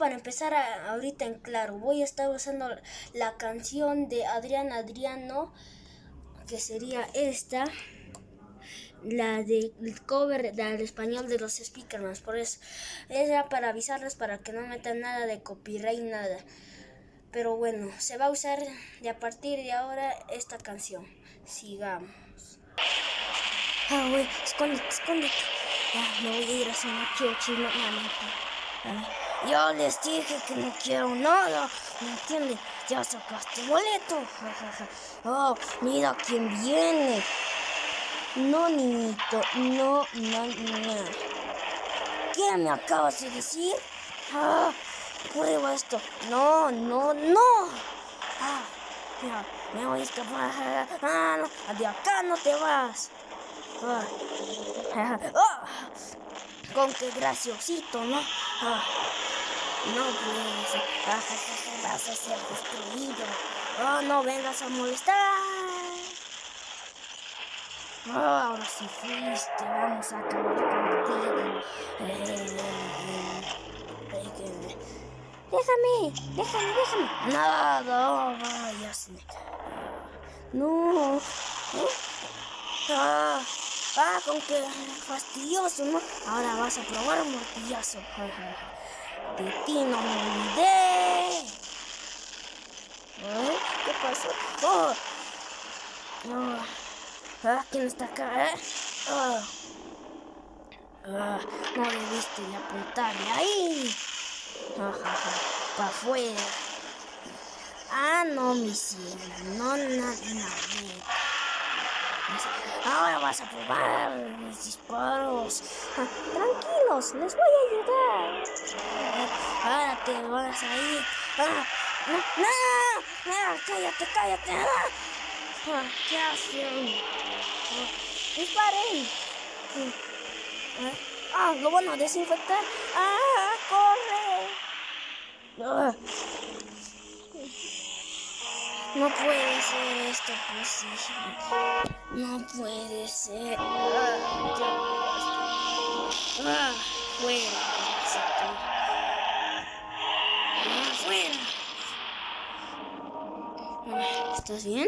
para empezar ahorita en claro, voy a estar usando la canción de Adrián Adriano, que sería esta, la del cover del español de los Speakerman. Por eso era para avisarles para que no metan nada de copyright, nada. Pero bueno, se va a usar de a partir de ahora esta canción. Sigamos. Güey, escóndete, escóndete. Me voy a ir a hacer yo les dije que no quiero nada, ¿me entienden? Ya sacaste boleto. Oh, mira quién viene. No, niñito, no. ¿Qué me acabas de decir? Prueba esto. No. Ya, me voy a escapar. No, de acá no te vas. Con qué graciosito, ¿no? No puedes. Vas a ser destruido. No vengas a molestar. Ahora sí fuiste, vamos a acabar contigo. Déjame. Nada, vayas. No. Con que fastidioso, ¿no? Ahora vas a probar un martillazo. De ti no me olvidé. ¿Qué pasó? ¿Quién está acá? No debiste de apuntarle ahí. Pa' afuera. No, mi cielo. No. Ahora vas a probar mis disparos. Tranquilos, les voy a ayudar. Ahora te vas a ir. No, cállate. ¿Qué hacen? Disparen. Lo van a desinfectar. Corre. No puede ser esto posible. No puede ser. Fuera. Fuera. ¿Estás bien?